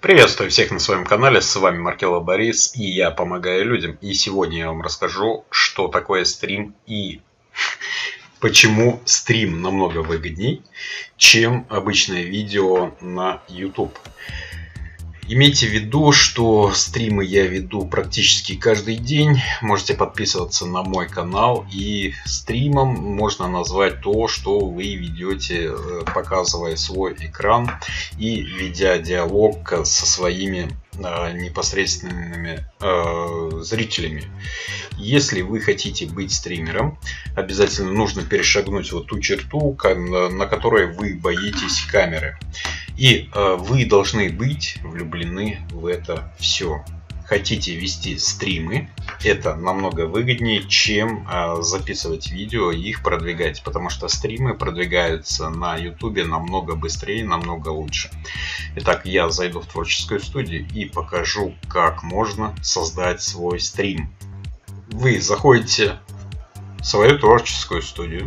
Приветствую всех на своем канале, с вами Маркелов Борис, и я помогаю людям. И сегодня я вам расскажу, что такое стрим и почему стрим намного выгодней, чем обычное видео на YouTube. Имейте в виду, что стримы я веду практически каждый день. Можете подписываться на мой канал. И стримом можно назвать то, что вы ведете, показывая свой экран и ведя диалог со своими непосредственными зрителями. Если вы хотите быть стримером, обязательно нужно перешагнуть вот ту черту, на которой вы боитесь камеры. И вы должны быть влюблены в это все. Хотите вести стримы, это намного выгоднее, чем записывать видео и их продвигать. Потому что стримы продвигаются на YouTube намного быстрее, намного лучше. Итак, я зайду в творческую студию и покажу, как можно создать свой стрим. Вы заходите в свою творческую студию.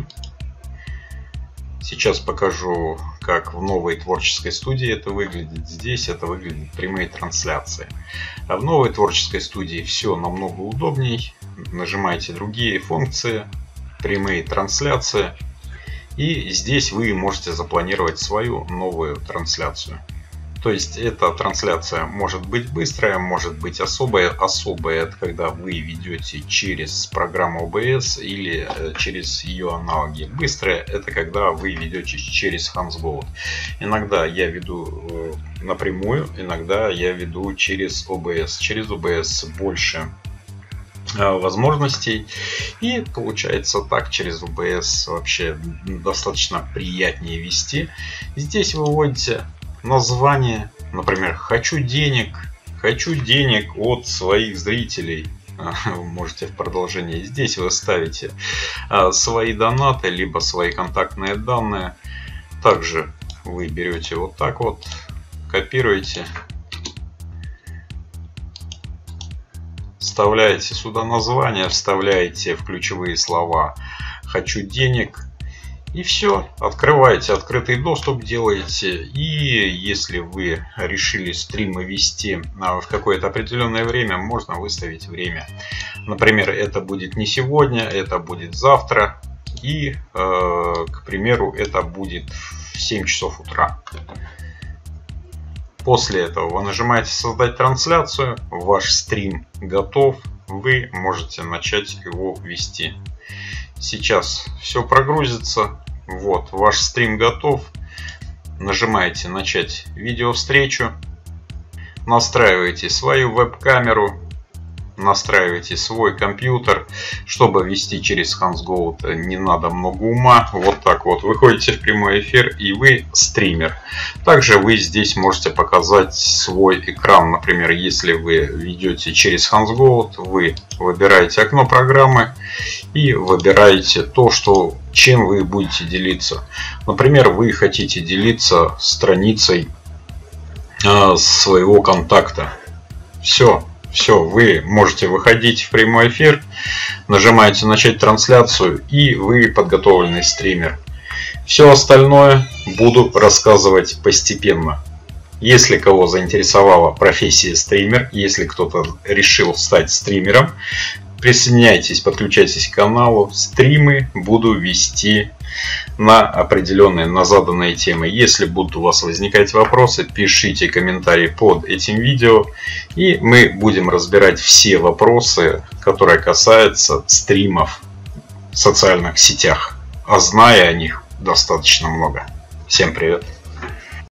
Сейчас покажу, как в новой творческой студии это выглядит. Здесь это выглядит прямые трансляции. А в новой творческой студии все намного удобней. Нажимаете другие функции, прямые трансляции. И здесь вы можете запланировать свою новую трансляцию. То есть эта трансляция может быть быстрая, может быть особая. Особая — это когда вы ведете через программу OBS или через ее аналоги. Быстрая — это когда вы ведете через HansGoat. Иногда я веду напрямую, иногда я веду через OBS. Через OBS больше возможностей, и получается так через OBS вообще достаточно приятнее вести. Здесь вы вводите название, например, хочу денег от своих зрителей. Вы можете в продолжении. Здесь вы ставите свои донаты, либо свои контактные данные. Также вы берете вот так вот, копируете, вставляете сюда название, вставляете в ключевые слова хочу денег. И все, открываете открытый доступ, делаете. И если вы решили стримы вести в какое-то определенное время, можно выставить время. Например, это будет не сегодня, это будет завтра. И, к примеру, это будет в 7 часов утра. После этого вы нажимаете «Создать трансляцию». Ваш стрим готов. Вы можете начать его вести. Сейчас все прогрузится. Вот, ваш стрим готов. Нажимаете «Начать видеовстречу». Настраиваете свою веб-камеру. Настраиваете свой компьютер. Чтобы вести через HansGoat, не надо много ума. Вот так вот. Выходите в прямой эфир, и вы стример. Также вы здесь можете показать свой экран. Например, если вы ведете через HansGoat, вы выбираете окно программы и выбираете то, чем вы будете делиться. Например, вы хотите делиться страницей своего контакта. Все, вы можете выходить в прямой эфир, нажимаете «Начать трансляцию», и вы подготовленный стример. Все остальное буду рассказывать постепенно. Если кого заинтересовала профессия стример, если кто-то решил стать стримером, присоединяйтесь, подключайтесь к каналу. Стримы буду вести на определенные, на заданные темы. Если будут у вас возникать вопросы, пишите комментарии под этим видео, и мы будем разбирать все вопросы, которые касаются стримов в социальных сетях. А зная о них достаточно много. Всем привет!